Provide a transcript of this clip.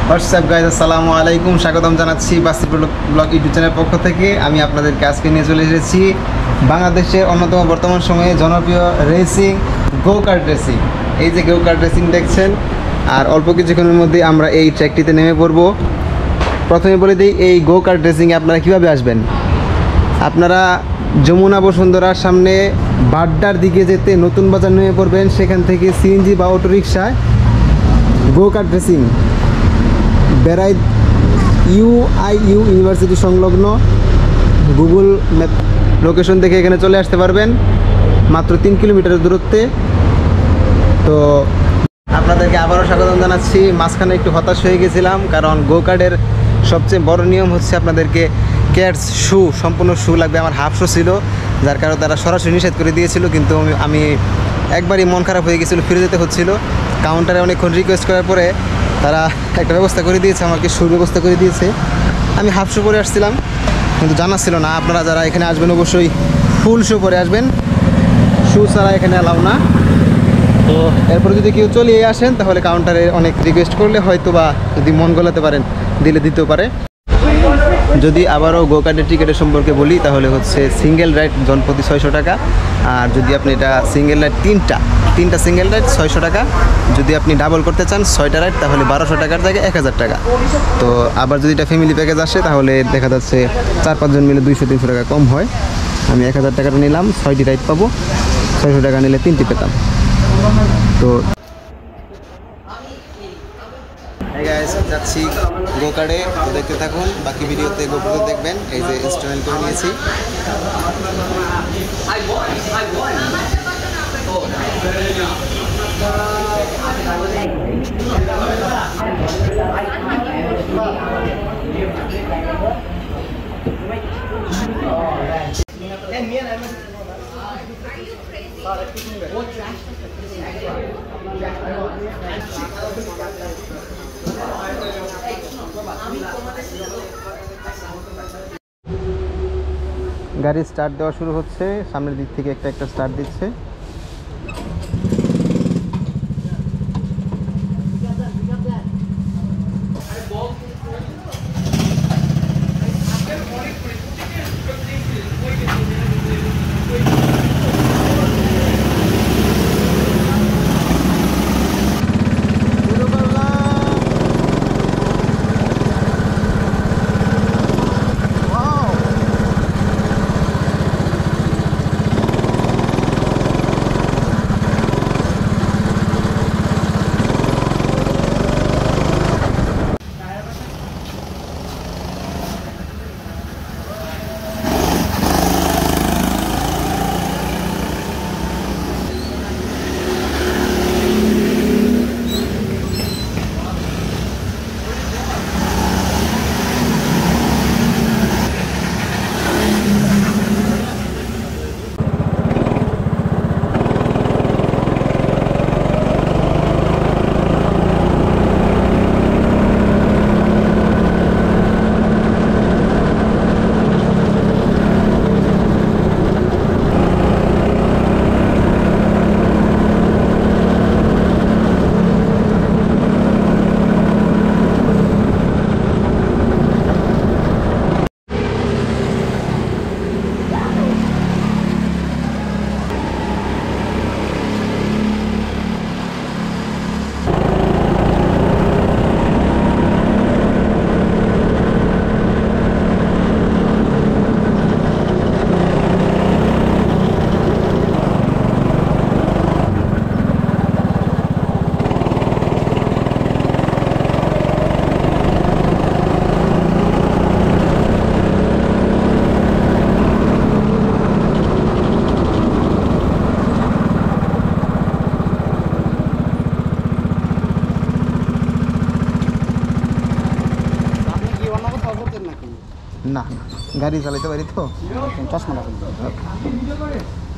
WhatsApp guys, আসসালামু আলাইকুম। স্বাগতম জানাচ্ছি বাসির ব্লগ ইউটিউব চ্যানেল পক্ষ থেকে। আমি আপনাদেরকে আজকে নিয়ে চলে এসেছি বাংলাদেশের অন্যতম বর্তমান সময়ে জনপ্রিয় রেসিং গোকার্ট রেসিং। এই যে গোকার্ট রেসিং দেখছেন, আর অল্প কিছুক্ষণের মধ্যে আমরা এই ট্র্যাকটিতে নেমে পড়ব। প্রথমে বলে দিই, এই গোকার্ট রেসিংয়ে আপনারা কীভাবে আসবেন। আপনারা যমুনা বসুন্ধরার সামনে বাড্ডার দিকে যেতে নতুন বাজার নেমে পড়বেন। সেখান থেকে সিএনজি বা অটো রিক্সায় গোকার্ট রেসিং বেড়াই ইউআইইউ ইউনিভার্সিটি সংলগ্ন গুগল ম্যাপ লোকেশন দেখে এখানে চলে আসতে পারবেন, মাত্র 3 কিলোমিটারের দূরত্বে। তো আপনাদেরকে আবারও স্বাগতম জানাচ্ছি। মাঝখানে একটু হতাশ হয়ে গেছিলাম, কারণ গোকার্টের সবচেয়ে বড় নিয়ম হচ্ছে আপনাদেরকে ক্যাটস শু, সম্পূর্ণ শু লাগবে। আমার হাফ শু ছিল, যার কারণে তারা সরাসরি নিষেধ করে দিয়েছিল, কিন্তু আমি একবারই মন খারাপ হয়ে গেছিলো, ফিরে যেতে হচ্ছিল। কাউন্টারে অনেকক্ষণ রিকোয়েস্ট করার পরে তারা একটা ব্যবস্থা করে দিয়েছে, আমাকে শুর ব্যবস্থা করে দিয়েছে। আমি হাফ শু পরে আসছিলাম, কিন্তু জানা ছিল না। আপনারা যারা এখানে আসবেন অবশ্যই ফুল শু পরে আসবেন, শু ছাড়া এখানে অ্যালাউ না। তো এরপরে যদি কেউ চলে আসেন, তাহলে কাউন্টারে অনেক রিকোয়েস্ট করলে হয়তো বা যদি মন গলাতে পারেন, দিলে দিতেও পারে। যদি আবারও গোকার্টের টিকিটের সম্পর্কে বলি, তাহলে হচ্ছে সিঙ্গেল রাইড জনপ্রতি 600 টাকা। আর যদি আপনি এটা সিঙ্গেল রাইড তিনটা সিঙ্গেল রাইড 600 টাকা। যদি আপনি ডাবল করতে চান 6টা রাইড, তাহলে 1200 টাকার জায়গায় 1000 টাকা। তো আবার যদি এটা ফ্যামিলি প্যাকেজ আসে, তাহলে দেখা যাচ্ছে 4-5 জন মিলে 200-300 টাকা কম হয়। আমি 1000 টাকাটা নিলাম, 6টি রাইড পাবো। 600 টাকা নিলে 3টি পেতাম। তো যাচ্ছি গোকার্টে, তো দেখতে থাকুন। বাকি ভিডিওতে গোকার্টে দেখবেন। এই যে ইনস্টলমেন্ট করে নিয়েছি। গাড়ি স্টার্ট দেওয়া শুরু হচ্ছে, সামনের দিক থেকে একটা স্টার্ট দিচ্ছে। না, গাড়ি চালাতে পারি তো। চশমা রাখুন।